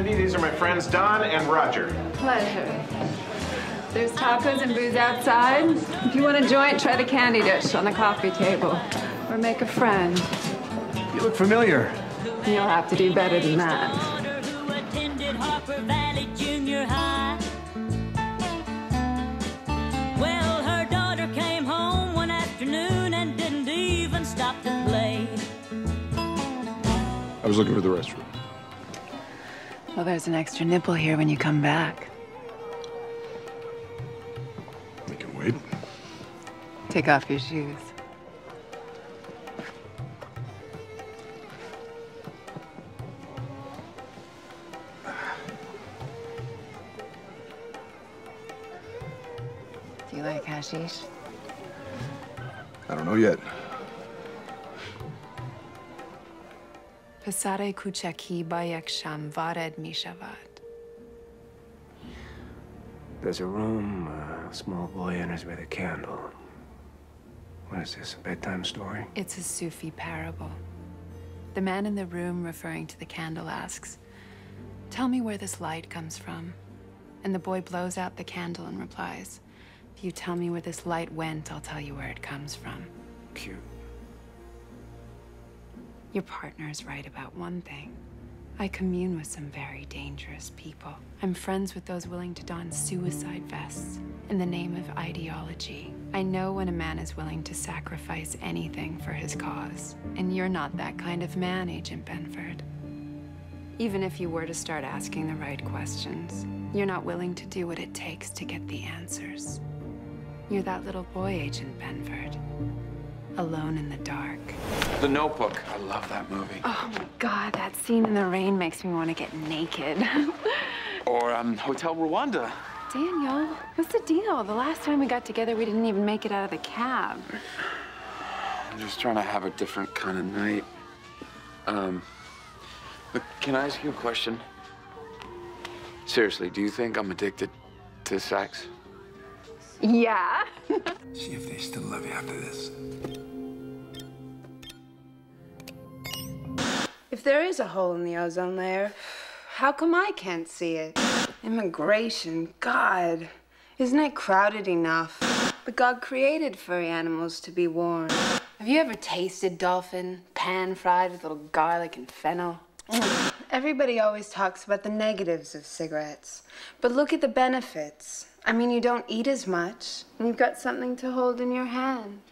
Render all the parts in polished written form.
Cindy. These are my friends Don and Roger. Pleasure. There's tacos and booze outside. If you want a joint, try the candy dish on the coffee table. Or make a friend. You look familiar. You'll have to do better than that. Well, her daughter came home one afternoon and didn't even stop to play. I was looking for the restroom. Well, there's an extra nipple here when you come back. I can wait. Take off your shoes. Do you like hashish? I don't know yet. Pesare kuchaki bayak sham vared mishavad. There's a room, a small boy enters with a candle. What is this, a bedtime story? It's a Sufi parable. The man in the room referring to the candle asks, "Tell me where this light comes from." And the boy blows out the candle and replies, "If you tell me where this light went, I'll tell you where it comes from." Cute. Your partner is right about one thing. I commune with some very dangerous people. I'm friends with those willing to don suicide vests in the name of ideology. I know when a man is willing to sacrifice anything for his cause. And you're not that kind of man, Agent Benford. Even if you were to start asking the right questions, you're not willing to do what it takes to get the answers. You're that little boy, Agent Benford. Alone in the dark. The Notebook. I love that movie. Oh my God, that scene in the rain makes me want to get naked. Or Hotel Rwanda. Daniel, what's the deal? The last time we got together, we didn't even make it out of the cab. I'm just trying to have a different kind of night. Look, can I ask you a question? Seriously, do you think I'm addicted to sex? Yeah. See if they still love you after this. If there is a hole in the ozone layer, how come I can't see it? Immigration, God. Isn't it crowded enough? But God created furry animals to be warm. Have you ever tasted dolphin, pan-fried with a little garlic and fennel? Everybody always talks about the negatives of cigarettes. But look at the benefits. I mean, you don't eat as much, and you've got something to hold in your hand.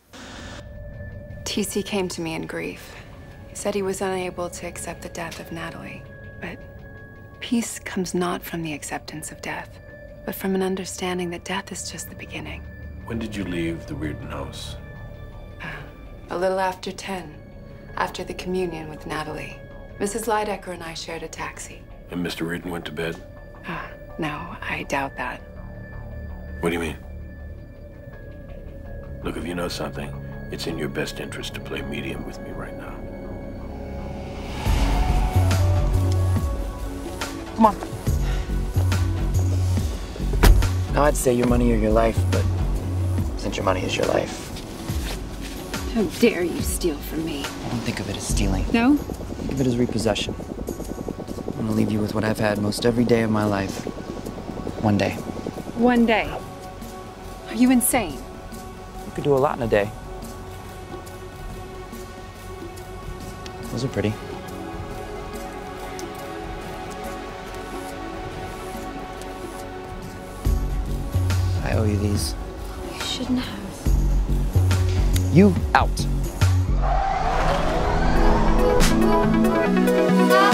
TC came to me in grief. He said he was unable to accept the death of Natalie. But peace comes not from the acceptance of death, but from an understanding that death is just the beginning. When did you leave the Reardon house? A little after 10, after the communion with Natalie. Mrs. Lydecker and I shared a taxi. And Mr. Reardon went to bed? No, I doubt that. What do you mean? Look, if you know something, it's in your best interest to play medium with me right now. Come on. Now, I'd say your money or your life, but since your money is your life. How dare you steal from me? I don't think of it as stealing. No? Think of it as repossession. I'm gonna leave you with what I've had most every day of my life. One day. One day. Are you insane? You could do a lot in a day. Those are pretty. I owe you these. You shouldn't have. You out.